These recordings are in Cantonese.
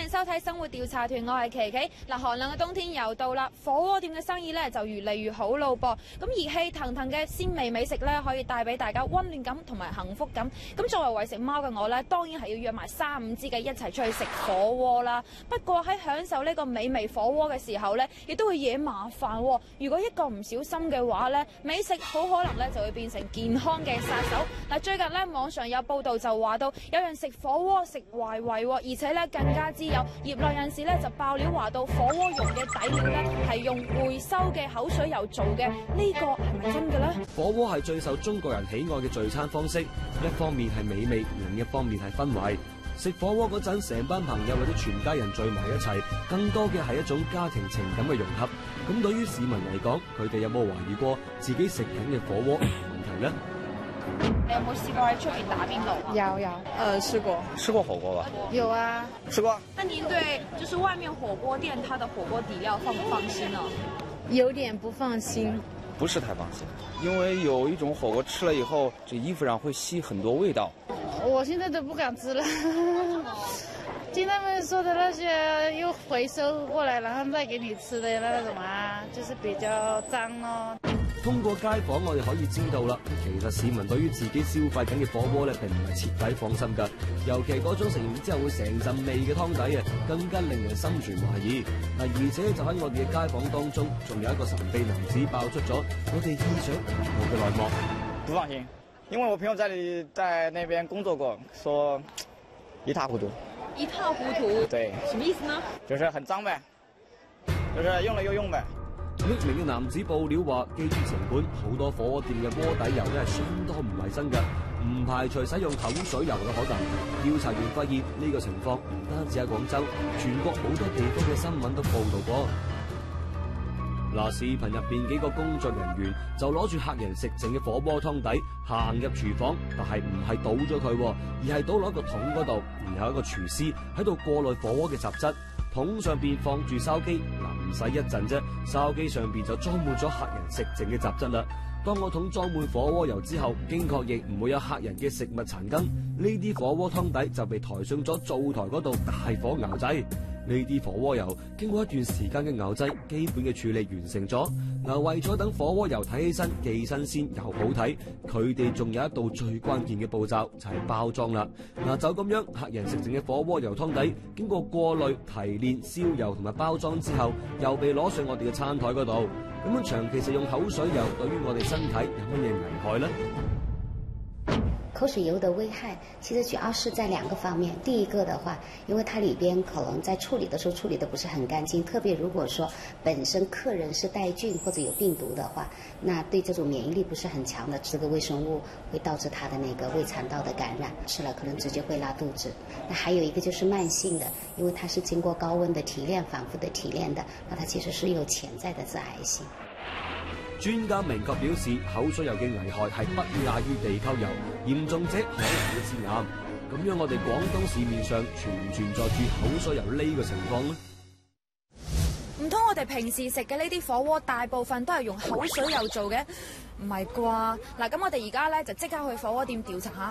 迎收睇生活調查團，我係琪琪。嗱，寒冷嘅冬天又到啦，火鍋店嘅生意咧就越嚟越好咯噃。咁熱氣騰騰嘅鮮味美食咧，可以帶俾大家溫暖感同埋幸福感。咁作為為食貓嘅我咧，當然係要約埋3、5知己一齊出去食火鍋啦。不過喺享受呢個美味火鍋嘅時候咧，亦都會惹麻煩喎。如果一個唔小心嘅話咧，美食好可能咧就會變成健康嘅殺手。嗱，最近咧網上有報道就話到，有人食火鍋食壞胃喎，而且咧更加之有業內人士咧就爆料話到，火鍋用嘅底料咧係用回收嘅口水油做嘅，呢個係咪真嘅咧？ 火鍋係最受中國人喜愛嘅聚餐方式，一方面係美味，另一方面係氛圍。食火鍋嗰陣，成班朋友或者全家人聚埋一齊，更多嘅係一種家庭情感嘅融合。咁對於市民嚟講，佢哋有冇懷疑過自己食緊嘅火鍋問題呢？ 你有冇試過喺出邊打邊爐啊？ 有，試過。 吃過火鍋吧？ 有啊， 吃過。 那您對就是外面火鍋店它的火鍋底料放不放心呢？ 有點不放心。 不是太放心，因為有一種火鍋吃了以後，這衣服上會吸很多味道。 我現在都不敢吃了。聽他們說的那些又回收過來，然後再給你吃的那種啊，就是比較髒咯。 通過街訪，我哋可以知道啦，其實市民對於自己消費緊嘅火鍋咧，並唔係徹底放心㗎。尤其嗰種食完之後會成陣味嘅湯底啊，更加令人心存懷疑。嗱，而且就喺我哋嘅街訪當中，仲有一個神秘男子爆出咗我哋意想唔到嘅內幕。 不放心，因為我朋友在那邊工作過，說一塌糊塗。 一塌糊塗？ 對。 什麼意思呢？ 就是很髒唄，就是用了又用唄。 匿名嘅男子報料話，基於成本，好多火鍋店嘅鍋底油咧係相當唔衛生嘅，唔排除使用口水油嘅可能。調查員發現呢個情況唔單止喺廣州，全國好多地方嘅新聞都報道過。嗱，視頻入邊幾個工作人員就攞住客人食剩嘅火鍋湯底行入廚房，但係唔係倒咗佢，而係倒落一個桶嗰度，然後一個廚師喺度過濾火鍋嘅雜質。桶上邊放住燒雞，唔使一陣啫，燒雞上邊就裝滿咗客人食剩嘅雜質啦。當個桶裝滿火鍋油之後，經確認唔會有客人嘅食物殘羹，呢啲火鍋湯底就被抬上咗灶台嗰度大火熬製。呢啲火鍋油經過一段時間嘅熬製，基本嘅處理完成咗。嗱，為咗等火鍋油睇起身既新鮮又好睇，佢哋仲有一道最關鍵嘅步驟就係包裝啦。嗱，就咁樣，客人食剩嘅火鍋油湯底經過過濾、提煉、燒油同埋包裝之後，又被攞上我哋嘅餐台嗰度。咁樣長期食用口水油對於我哋身體有乜嘢危害呢？ 口水油的危害其實主要是在2個方面。第一個的話，因為它裏邊可能在處理的時候處理的不是很乾淨，特別如果說本身客人是帶菌或者有病毒的話，那對這種免疫力不是很強的這個微生物會導致它的那個胃腸道的感染，吃了可能直接會拉肚子。那還有一個就是慢性的，因為它是經過高溫的提煉、反覆的提煉的，那它其實是有潛在的致癌性。 專家明確表示，口水油嘅危害係不亞於地溝油，嚴重者可能會致癌。咁樣我哋廣東市面上存唔存在住口水油呢個情況呢？ 唔通我哋平時食嘅呢啲火鍋大部分都係用口水油做嘅？唔係啩？嗱，咁我哋而家咧就即刻去火鍋店調查下。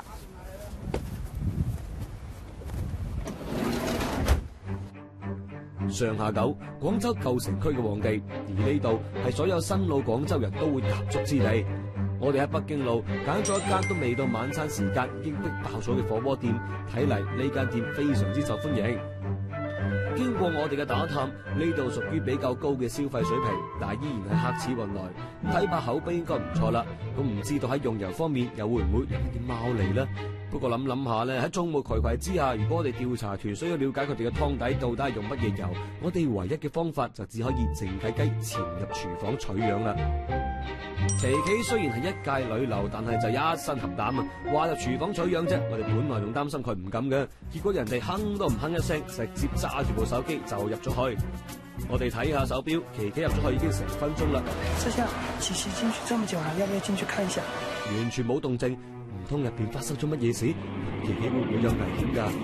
上下九，廣州舊城區嘅旺地，而呢度係所有新老廣州人都會踏足之地。我哋喺北京路揀咗一間都未到晚餐時間已經逼爆咗嘅火鍋店，睇嚟呢間店非常之受歡迎。經過我哋嘅打探，呢度屬於比較高嘅消費水平，但係依然係客似雲來，睇怕口碑應該唔錯啦。咁唔知道喺用油方面又會唔會有啲貓膩呢？不過諗下咧，喺眾目睽睽之下，如果我哋調查團需要了解佢哋嘅湯底到底係用乜嘢油，我哋唯一嘅方法就只可以靜雞雞潛入廚房取樣啦。琪琪雖然係一介女流，但係就一身鹹膽啊！話入廚房取樣啫，我哋本來仲擔心佢唔敢嘅，結果人哋哼都唔哼一聲，直接揸住部手機就入咗去。我哋睇下手錶，琪琪入咗去已經成分鐘啦。 這下琪琪進去這麼久啦，要不要進去看一下？ 完全冇動靜，唔通入邊發生咗乜嘢事？琪琪會唔會有危險㗎？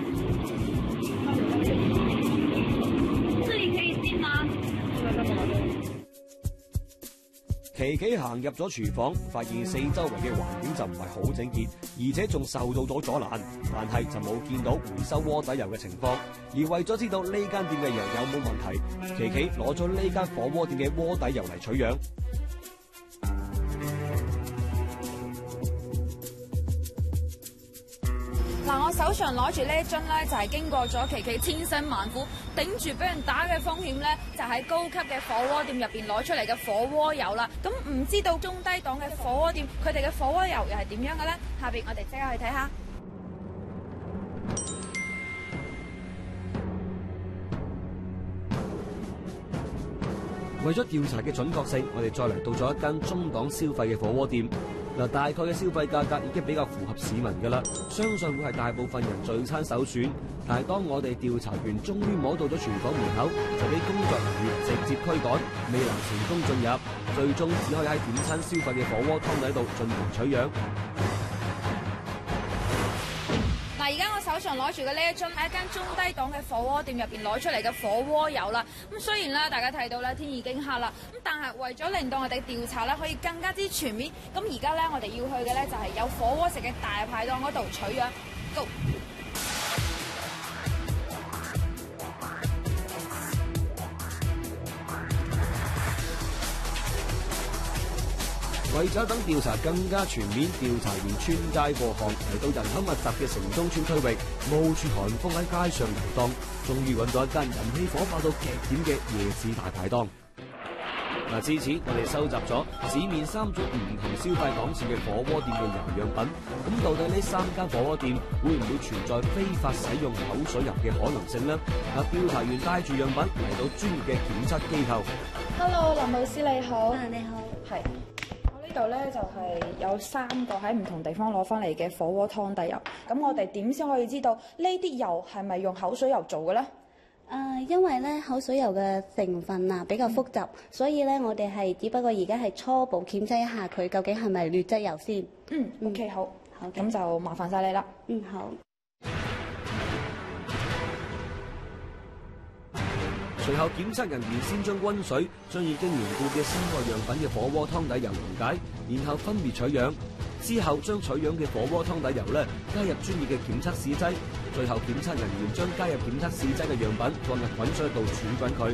這裡可以進嗎？琪琪琪行入咗廚房，發現四周圍嘅環境就唔係好整潔，而且仲受到咗阻攔，但係就冇見到回收鍋底油嘅情況。而為咗知道呢間店嘅油有冇問題，琪琪攞咗呢間火鍋店嘅鍋底油嚟取樣。 嗱，我手上攞住呢一樽咧，就係經過咗琪琪千辛萬苦，頂住俾人打嘅風險咧，就喺高級嘅火鍋店入邊攞出嚟嘅火鍋油啦。咁唔知道中低檔嘅火鍋店佢哋嘅火鍋油又係點樣嘅咧？下邊我哋即刻去睇下。 為咗調查嘅準確性，我哋再嚟到咗一間中檔消費嘅火鍋店。嗱，大概嘅消費價格已經比較符合市民㗎啦，相信會係大部分人聚餐首選。但係當我哋調查完，終於摸到咗廚房門口，就俾工作人員直接驅趕，未能成功進入，最終只可以喺點餐消費嘅火鍋湯底度進行取樣。 嗱，而家我手上攞住嘅呢一樽係一間中低檔嘅火鍋店入邊攞出嚟嘅火鍋油啦。咁雖然咧大家睇到咧天已經黑啦，咁但係為咗令到我哋調查咧可以更加之全面，咁而家咧我哋要去嘅咧就係有火鍋食嘅大排檔嗰度取樣。Go！ 為咗等調查更加全面，調查完穿街過巷，嚟到人口密集嘅城中村區域，冒住寒風喺街上遊蕩，終於揾到一間人氣火爆到極點嘅夜市大排檔。嗱，至此我哋收集咗市面3種唔同消費檔次嘅火鍋店嘅油樣品。咁到底呢3間火鍋店會唔會存在非法使用口水油嘅可能性呢？嗱，調查員帶住樣品嚟到專業嘅檢測機構。 Hello， 林老師你好。 你好。 係。呢度咧就係有3個喺唔同地方攞翻嚟嘅火鍋湯底油。咁我哋點先可以知道呢啲油係咪用口水油做嘅咧？ 因為咧口水油嘅成分啊比較複雜，所以咧我哋係只不過而家係初步檢測一下佢究竟係咪劣質油先。 OK 好， 好咁就麻煩晒你啦。 好。 隨後檢測人員先將溫水將已經凝固嘅3個樣品嘅火鍋湯底油溶解，然後分別取樣。之後將取樣嘅火鍋湯底油咧加入專業嘅檢測試劑，最後檢測人員將加入檢測試劑嘅樣品放入滾水度煮滾佢。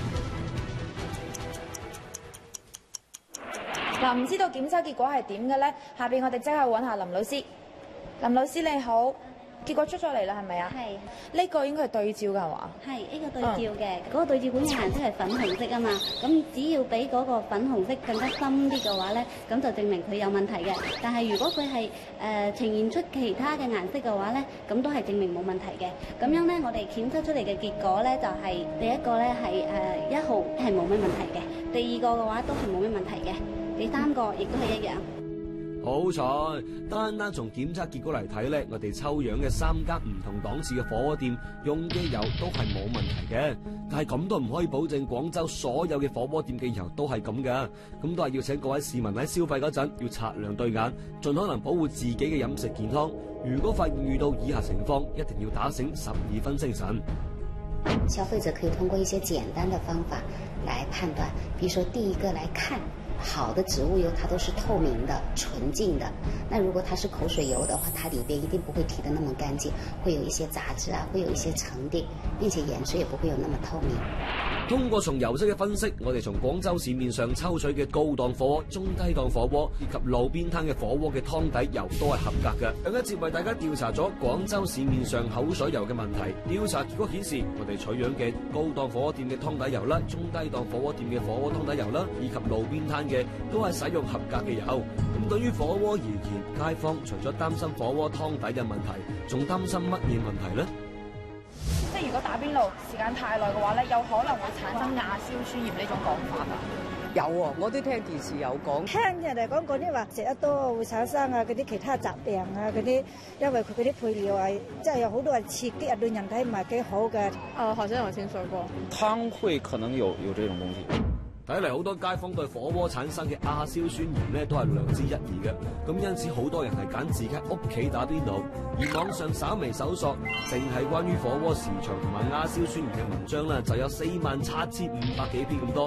嗱，唔知道檢測結果係點嘅咧？下邊我哋即刻揾下林老師。林老師你好。結果出咗嚟啦，係咪啊？係。呢個應該係對照㗎，係嘛？ 係呢個對照嘅，嗰個對照本嘅顏色係粉紅色啊嘛。咁只要比嗰個粉紅色更加深啲嘅話咧，咁就證明佢有問題嘅。但係如果佢係呈現出其他嘅顏色嘅話咧，咁都係證明冇問題嘅。咁樣咧，我哋檢測出嚟嘅結果咧就係第一個咧係1號係冇咩問題嘅，第2個嘅話都係冇咩問題嘅，第3個亦都係一樣。 好彩，單從檢測結果嚟睇咧，我哋抽樣嘅3間唔同檔次嘅火鍋店用嘅油都係冇問題嘅。但係咁都唔可以保證廣州所有嘅火鍋店嘅油都係咁㗎。咁都係要請各位市民喺消費嗰陣要擦亮對眼，盡可能保護自己嘅飲食健康。如果發現遇到以下情況，一定要打醒12分精神。 消費者可以通過一些簡單的方法來判斷，比如說第一個來看。好的植物油它都是透明的、純淨的。那如果它是口水油的話，它裏邊一定不會提得那麼乾淨，會有一些雜質啊，會有一些沉澱，並且顏色也不會有那麼透明。 通過從油色嘅分析，我哋從廣州市面上抽取嘅高檔火鍋、中低檔火鍋以及路邊攤嘅火鍋嘅湯底油都係合格嘅。上一節為大家調查咗廣州市面上口水油嘅問題，調查結果顯示，我哋取樣嘅高檔火鍋店嘅湯底油啦、中低檔火鍋店嘅火鍋湯底油啦，以及路邊攤嘅都係使用合格嘅油。咁對於火鍋而言，街坊除咗擔心火鍋湯底嘅問題，仲擔心乜嘢問題呢？ 即係如果打邊爐時間太耐嘅話咧，有可能會產生亞硝酸鹽呢種講法啊。 有喎，我都聽電視有講。 聽人哋講嗰啲話食得多會產生嗰啲其他疾病啊嗰啲，因為佢嗰啲配料啊，即係有好多係刺激啊，對人體唔係幾好嘅。 好像有聽說過。 湯會可能有這種東西。 睇嚟好多街坊對火鍋產生嘅亞硝酸鹽咧都係略知一二嘅，咁因此好多人係揀自己屋企打邊爐，而網上稍微搜索，淨係關於火鍋時長同埋亞硝酸鹽嘅文章咧就有47500幾篇咁多，咁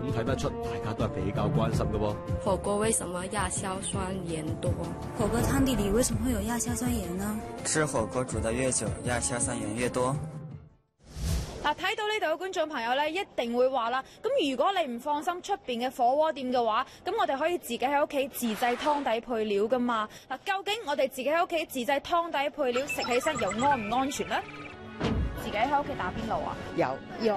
咁睇得出大家都係比較關心嘅喎。 火鍋為什麼亞硝酸鹽多？ 火鍋湯底裡為什麼會有亞硝酸鹽呢？ 吃火鍋煮得越久，亞硝酸鹽越多。 嗱，睇到呢度嘅觀眾朋友咧，一定會話啦。咁如果你唔放心出邊嘅火鍋店嘅話，咁我哋可以自己喺屋企自製湯底配料噶嘛。嗱，究竟我哋自己喺屋企自製湯底配料食起身又安唔安全咧？自己喺屋企打邊爐啊？ 有有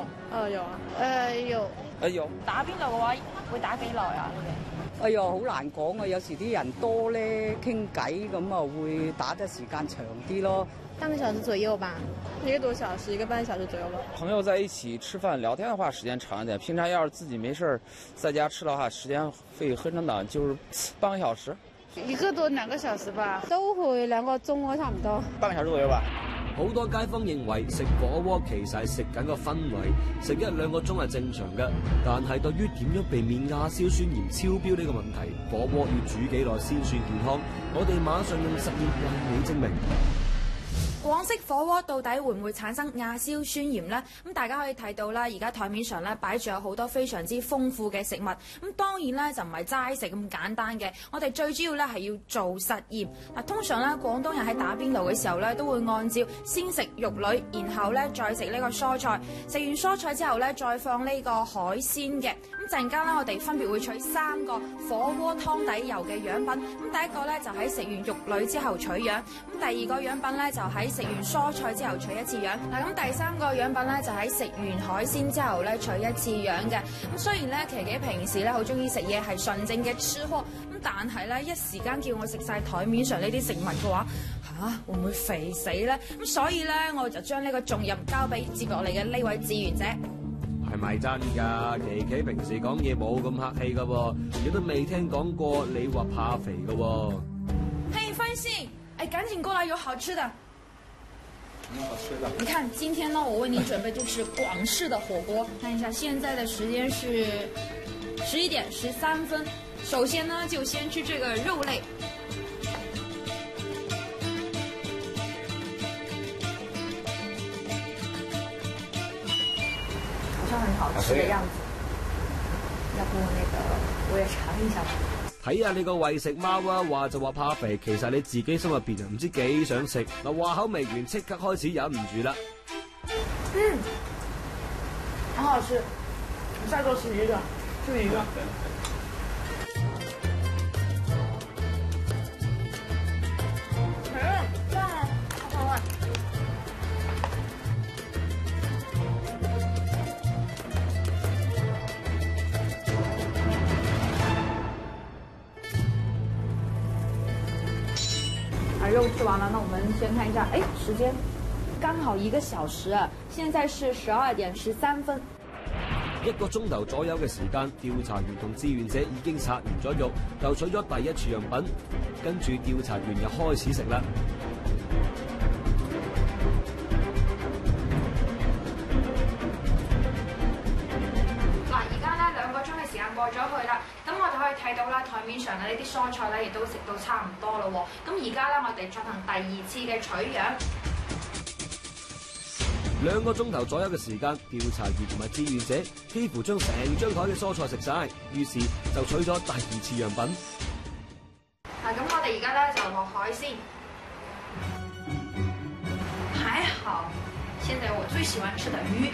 啊，有。 打邊爐嘅話會打幾耐啊？ 哎呀，好難講啊！有時啲人多咧，傾偈咁啊，會打得時間長啲咯。 半個小時左右吧，1個多小時，1個半小時左右吧。 朋友在一起吃飯聊天的話，時間長一點。平常要是自己沒事在家吃的話，時間會很長，就是半個小時。 1個多2個小時吧，都會2個鐘咯，差唔多。 半個小時左右吧。 好多街坊認為食火鍋其實係食緊個氛圍，食1-2個鐘係正常嘅。但係對於點樣避免亞硝酸鹽超標呢個問題，火鍋要煮幾耐先算健康？我哋馬上用實驗為你證明。 廣式火鍋到底會唔會產生亞硝酸鹽呢？咁大家可以睇到啦，而家台面上咧擺住有好多非常之豐富嘅食物。咁當然咧就唔係齋食咁簡單嘅，我哋最主要咧係要做實驗。嗱，通常咧廣東人喺打邊爐嘅時候咧都會按照先食肉類，然後咧再食呢個蔬菜。食完蔬菜之後咧再放呢個海鮮嘅。咁陣間咧我哋分別會取3個火鍋湯底油嘅樣品。咁第一個咧就喺食完肉類之後取樣。咁第2個樣品咧就喺食完蔬菜之後取一次樣，嗱，咁第3個樣品咧就喺食完海鮮之後咧取一次樣嘅。咁雖然咧琪琪平時咧好中意食嘢係純正嘅吃貨，咁但係咧一時間叫我食晒台面上呢啲食物嘅話，會唔會肥死咧？咁所以咧我就將呢個重任交俾接落嚟嘅呢位志願者。 係咪真㗎？琪琪平時講嘢冇咁客氣㗎喎，亦都未聽講過你話怕肥㗎喎。 嘿，范信，趕緊過來，有好吃的。你看，今天呢，我為你準備就是廣式的火鍋。看一下，現在的時間是11點13分。首先呢，就先吃這個肉類。好像很好吃的樣子。要不我也嘗一下吧。 睇下你個為食貓啊，話就話怕肥，其實你自己心入邊啊唔知幾想食。嗱，話口未完，即刻開始忍唔住啦。 很好吃，我再多吃一個，就一個。肉吃完了，那我們先看一下，時間剛好1個小時啊，現在是12點13分。 1個鐘頭左右嘅時間，調查員同志願者已經拆完咗肉，就取咗第1處樣品，跟住調查員又開始食啦。 嗱，而家咧2個鐘嘅時間過咗去啦。咁我哋可以睇到啦，台面上嘅呢啲蔬菜咧，亦都食到差唔多咯喎。咁而家咧，我哋進行第2次嘅取樣。 2個鐘頭左右嘅時間，調查員同埋志願者幾乎將成張台嘅蔬菜食晒，於是就取咗第2次樣品。 咁我哋而家咧就落海鮮。還好，現在我最喜歡吃的魚。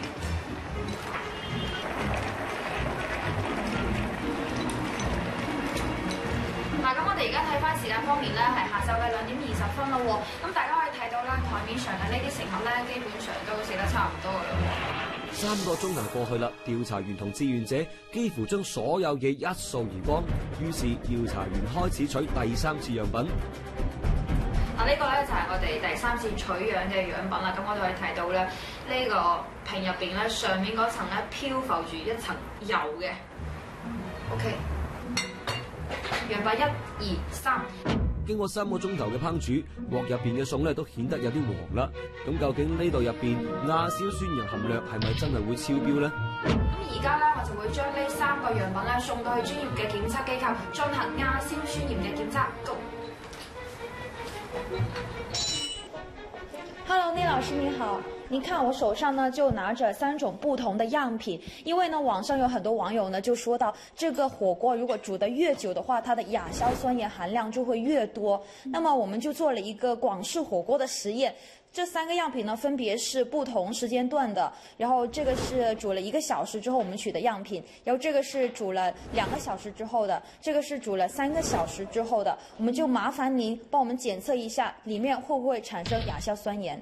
咁我哋而家睇翻時間方面咧，係下晝嘅2點20分咯喎。咁大家可以睇到啦，台面上嘅呢啲食物咧，基本上都食得差唔多噶啦喎。 3個鐘頭過去啦，調查員同志願者幾乎將所有嘢一掃而光，於是調查員開始取第3次樣品。 嗱，呢個咧就係我哋第3次取樣嘅樣品啦。咁我哋可以睇到咧，呢個瓶入邊咧上面嗰層咧漂浮住一層油嘅。OK。樣品1、2、3。 經過3個鐘頭嘅烹煮，鑊入邊嘅餸咧都顯得有啲黃啦。咁究竟呢度入邊亞硝酸鹽含量係咪真係會超標呢？ 咁而家咧，我就會將呢3個樣品咧送到去專業嘅檢測機構進行亞硝酸鹽嘅檢測。Go！ Hello， 聂老师你好。您看我手上呢就拿着3种不同的样品，因为呢网上有很多网友呢就说到，这个火锅如果煮得越久的话，它的亚硝酸盐含量就会越多。那么我们就做了一个广式火锅的实验。这3个样品呢，分别是不同时间段的。然后这个是煮了1个小时之后我们取的样品，然后这个是煮了2个小时之后的，这个是煮了3个小时之后的。我们就麻烦您帮我们检测一下，里面会不会产生亚硝酸盐？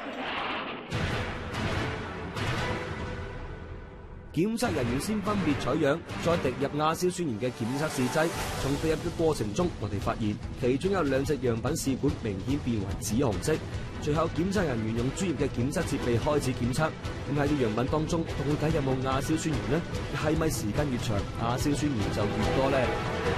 檢測人員先分別採樣，再滴入亞硝酸鹽嘅檢測試劑。從滴入嘅過程中，我哋發現其中有2隻樣品試管明顯變為紫紅色。隨後檢測人員用專業嘅檢測設備開始檢測。咁喺啲樣品當中，到底有冇亞硝酸鹽呢？係咪時間越長，亞硝酸鹽就越多呢？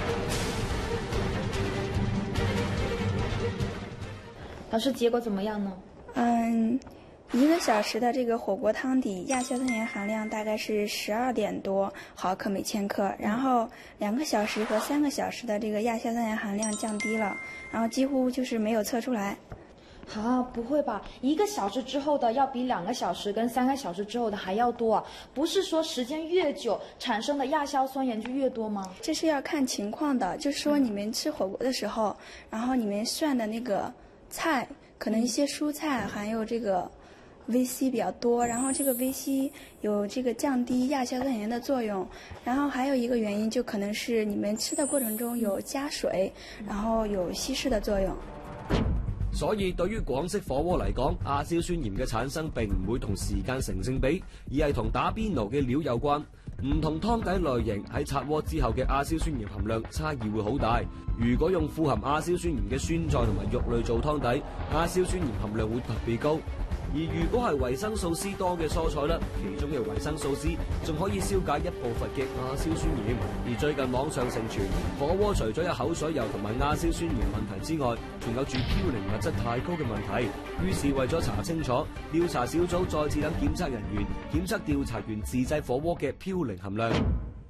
老師，結果怎麼樣呢 ？1個小時的這個火鍋湯底亞硝酸鹽含量大概是12點多毫克每千克，然後2個小時和3個小時的這個亞硝酸鹽含量降低了，然後幾乎就是沒有測出來。 啊，不會吧？1個小時之後的要比2個小時跟3個小時之後的還要多啊？不是說時間越久產生的亞硝酸鹽就越多嗎？ 這是要看情況的，就是說你們吃火鍋的時候，然後你們涮的那個菜，可能一些蔬菜含有這個VC 比較多，然後這個 VC 有這個降低亞硝酸鹽的作用，然後還有一個原因就可能是你們吃的過程中有加水，然後有稀釋的作用。 所以對於廣式火鍋嚟講，亞硝酸鹽嘅產生並唔會同時間成正比，而係同打邊爐嘅料有關。唔同湯底類型喺拆鍋之後嘅亞硝酸鹽含量差異會好大。如果用富含亞硝酸鹽嘅酸菜同埋肉類做湯底，亞硝酸鹽含量會特別高。而如果係維生素 C 多嘅蔬菜咧，其中嘅維生素 C 仲可以消解一部分嘅亞硝酸鹽。而最近網上盛傳，火鍋除咗有口水油同埋亞硝酸鹽問題之外，仲有住嘌呤物質太高嘅問題。於是為咗查清楚，調查小組再次等檢測人員檢測調查員自製火鍋嘅嘌呤含量。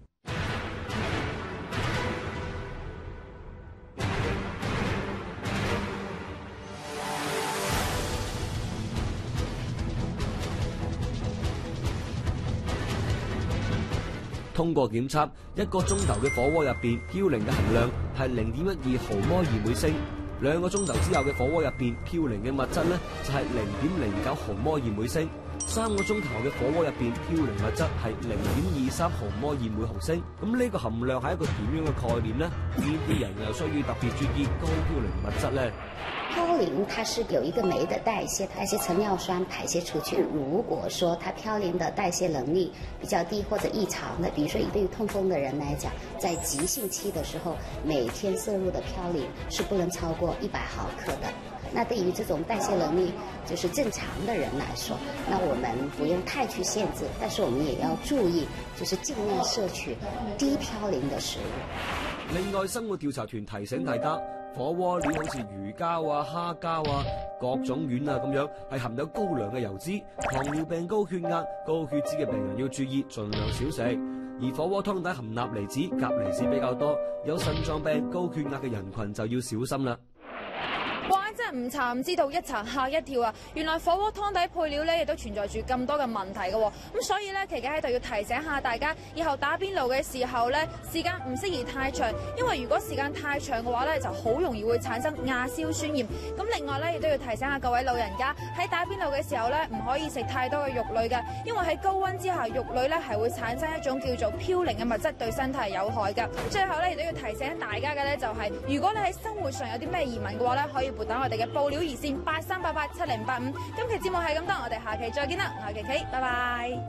通過檢測，1個鐘頭嘅火鍋入邊嘌呤嘅含量係0.12毫摩爾每升，2個鐘頭之後嘅火鍋入邊嘌呤嘅物質咧就係0.09毫摩爾每升，3個鐘頭嘅火鍋入邊嘌呤物質係0.23毫摩爾每毫升。咁呢個含量係一個點樣嘅概念呢？邊啲人又需要特別注意高嘌呤物質呢？ 嘌呤它是有一个酶的代谢成尿酸排泄出去。如果说它嘌呤的代谢能力比较低或者异常的，比如说对于痛风的人来讲，在急性期的时候，每天摄入的嘌呤是不能超过100毫克的。那对于这种代谢能力就是正常的人来说，那我们不用太去限制，但是我们也要注意，就是尽量摄取低嘌呤的食物。 另外，生活調查團提醒大家，火鍋料好似魚膠啊、蝦膠啊、各種丸啊咁樣，係含有高量嘅油脂。糖尿病、高血壓、高血脂嘅病人要注意，盡量少食。而火鍋湯底含鈉離子、鉀離子比較多，有腎臟病、高血壓嘅人群就要小心啦。 哇！真係唔查唔知道，一查嚇一跳啊！原來火鍋湯底配料咧，亦都存在住咁多嘅問題嘅喎。咁所以咧，琪琪喺度要提醒下大家，以後打邊爐嘅時候咧，時間唔適宜太長，因為如果時間太長嘅話咧，就好容易會產生亞硝酸鹽。咁另外咧，亦都要提醒下各位老人家，喺打邊爐嘅時候咧，唔可以食太多嘅肉類嘅，因為喺高溫之下，肉類咧係會產生一種叫做嘌呤嘅物質，對身體係有害㗎。最後咧，亦都要提醒大家嘅咧，就係如果你喺生活上有啲咩疑問嘅話咧，可以撥打我哋嘅報料熱線83887085。今期節目係咁多，我哋下期再見啦，我係琪琪，拜拜。